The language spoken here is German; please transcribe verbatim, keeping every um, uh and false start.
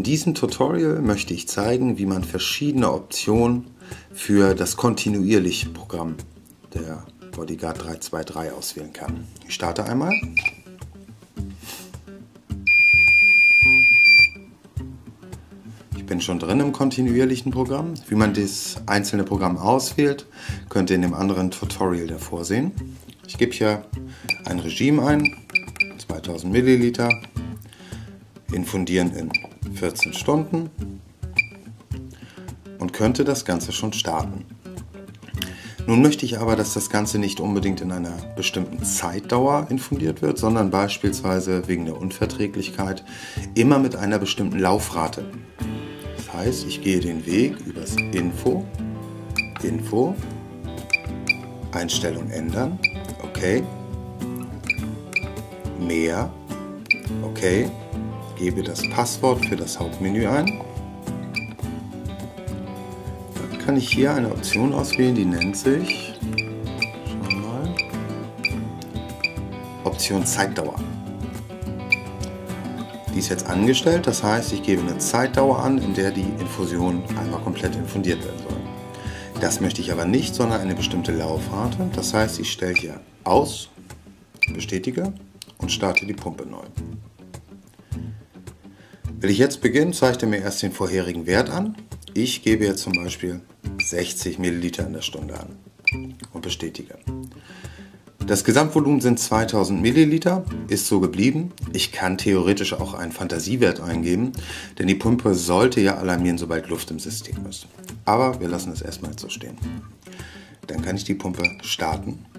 In diesem Tutorial möchte ich zeigen, wie man verschiedene Optionen für das kontinuierliche Programm der Bodyguard drei zwei drei auswählen kann. Ich starte einmal. Ich bin schon drin im kontinuierlichen Programm. Wie man das einzelne Programm auswählt, könnt ihr in dem anderen Tutorial davor sehen. Ich gebe hier ein Regime ein, zweitausend Milliliter, infundieren in vierzehn Stunden und könnte das Ganze schon starten. Nun möchte ich aber, dass das Ganze nicht unbedingt in einer bestimmten Zeitdauer infundiert wird, sondern beispielsweise wegen der Unverträglichkeit immer mit einer bestimmten Laufrate. Das heißt, ich gehe den Weg übers Info, Info, Einstellung ändern, okay, mehr, okay, gebe das Passwort für das Hauptmenü ein. Dann kann ich hier eine Option auswählen, die nennt sich, schauen wir mal, Option Zeitdauer. Die ist jetzt angestellt, das heißt, ich gebe eine Zeitdauer an, in der die Infusion einmal komplett infundiert werden soll. Das möchte ich aber nicht, sondern eine bestimmte Laufrate. Das heißt, ich stelle hier aus, bestätige und starte die Pumpe neu. Will ich jetzt beginnen, zeigt er mir erst den vorherigen Wert an. Ich gebe jetzt zum Beispiel sechzig Milliliter in der Stunde an und bestätige. Das Gesamtvolumen sind zweitausend Milliliter, ist so geblieben. Ich kann theoretisch auch einen Fantasiewert eingeben, denn die Pumpe sollte ja alarmieren, sobald Luft im System ist. Aber wir lassen es erstmal so stehen. Dann kann ich die Pumpe starten.